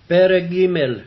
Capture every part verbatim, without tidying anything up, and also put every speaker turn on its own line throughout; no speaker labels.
פרק ג'.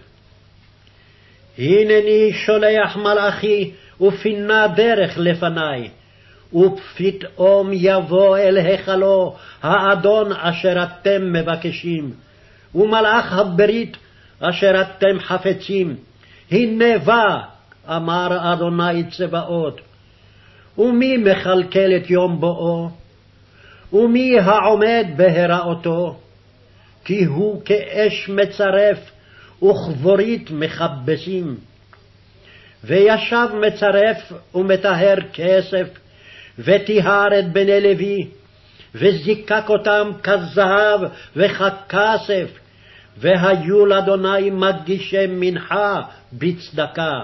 הנני שולח מלאכי ופינה דרך לפני, ופתאום יבוא אל היכלו האדון אשר אתם מבקשים, ומלאך הברית אשר אתם חפצים. הנה בא, אמר אדוני צבאות. ומי מכלכל את יום בואו? ומי העומד בהיראותו? כי הוא כאש מצרף וכבורית מכבסים. וישב מצרף ומטהר כסף, וטיהר את בני לוי, וזיקק אותם כזהב וככסף, והיו לאדוני מגישי מנחה בצדקה.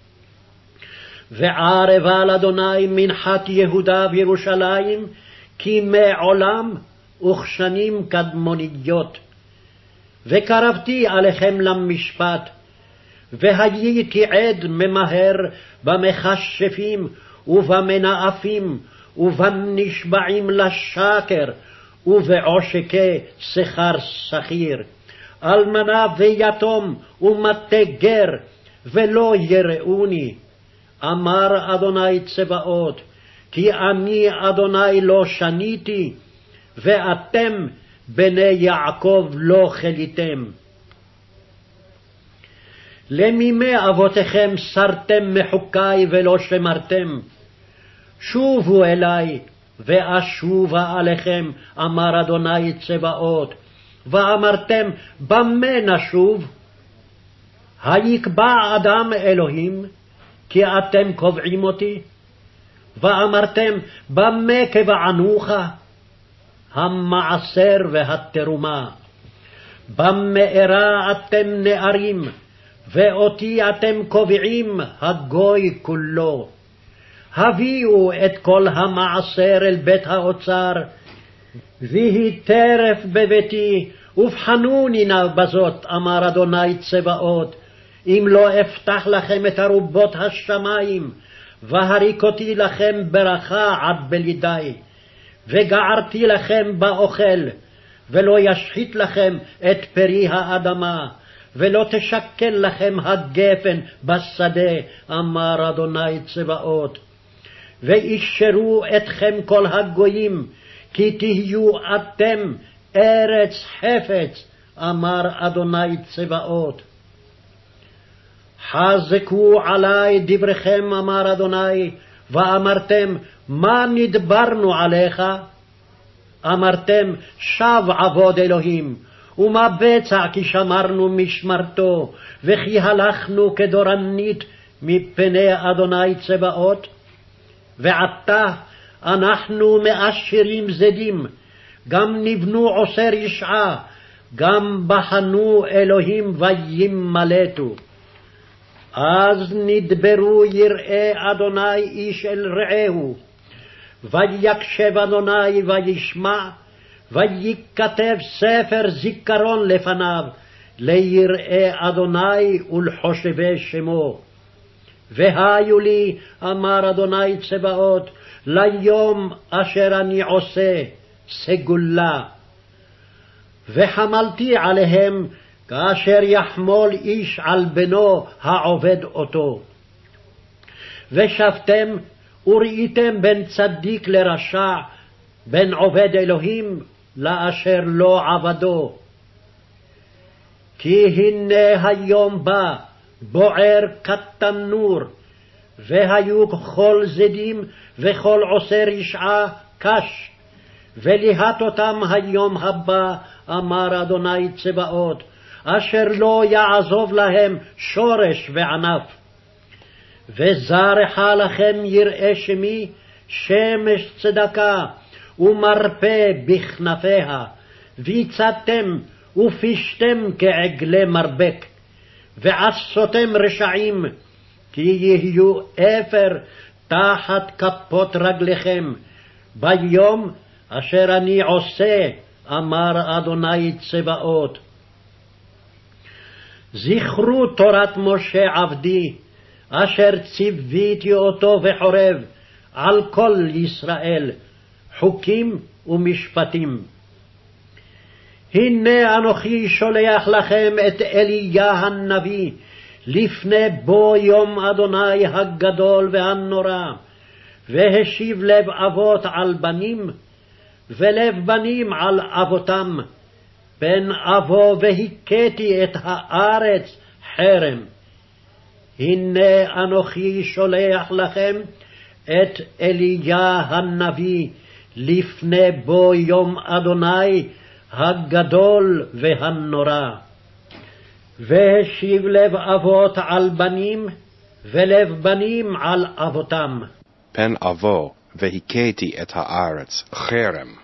וערבה לאדוני מנחת יהודה וירושלים, כי מעולם וכשנים קדמוניות. וקרבתי עליכם למשפט, והייתי עד ממהר במכשפים ובמנאפים ובנשבעים לשקר ובעושקי שכר שכיר, אלמנה ויתום ומטה גר, ולא יראוני, אמר אדוני צבאות. כי אני אדוני לא שניתי, ואתם בני יעקב לא חליתם. למימי אבותיכם סרתם מחוקי ולא שמרתם. שובו אלי ואשובה עליכם, אמר אדוני צבאות. ואמרתם, במה נשוב? היקבע אדם אלוהים, כי אתם קובעים אותי? ואמרתם, במה קבענוך? המעשר והתרומה. במארה אתם נערים, ואותי אתם קובעים הגוי כולו. הביאו את כל המעשר אל בית האוצר, ויהי טרף בביתי, ובחנוני נא בזאת, אמר אדוני צבאות. אם לא אפתח לכם את ארובות השמיים, והריקותי לכם ברכה עד בלידי, וגערתי לכם באוכל, ולא ישחית לכם את פרי האדמה, ולא תשקל לכם הגפן בשדה, אמר אדוני צבאות. וישרו אתכם כל הגויים, כי תהיו אתם ארץ חפץ, אמר אדוני צבאות. חזקו עלי דבריכם, אמר אדוני, ואמרתם, מה נדברנו עליך? אמרתם, שב עבוד אלוהים, ומה בצע כי שמרנו משמרתו, וכי הלכנו כדורנית מפני אדוני צבאות? ועתה אנחנו מאשרים זדים, גם נבנו עושר ישעה, גם בחנו אלוהים וימלטו. אז נדברו יראי אדוני איש אל רעהו, ויקשב אדוני וישמע, וייכתב ספר זיכרון לפניו, ליראי אדוני ולחושבי שמו. והיו לי, אמר אדוני צבאות, ליום אשר אני עושה סגולה. וחמלתי עליהם, כאשר יחמול איש על בנו העובד אותו. ושבתם וראיתם בין צדיק לרשע, בין עובד אלוהים לאשר לא עבדו. כי הנה היום בא, בוער כתנור, והיו כל זדים וכל עושר ישעה קש, וליהט אותם היום הבא, אמר אדוני צבאות, אשר לא יעזוב להם שורש וענף. וזרחה לכם יראה שמי, שמש צדקה, ומרפא בכנפיה, ויצאתם ופשתם כעגלי מרבק, ועשותם רשעים, כי יהיו אפר תחת כפות רגליכם, ביום אשר אני עושה, אמר אדוני צבאות. זכרו תורת משה עבדי, אשר ציוויתי אותו בחורב, על כל ישראל, חוקים ומשפטים. הנה אנוכי שולח לכם את אליה הנביא, לפני בוא יום אדוני הגדול והנורא, והשיב לב אבות על בנים, ולב בנים על אבותם, פן אבוא והכיתי את הארץ חרם. הנה אנוכי שולח לכם את אליה הנביא, לפני בוא יום אדוני הגדול והנורא. והשיב לב אבות על בנים, ולב בנים על אבותם.
פן אבוא והכיתי את הארץ חרם.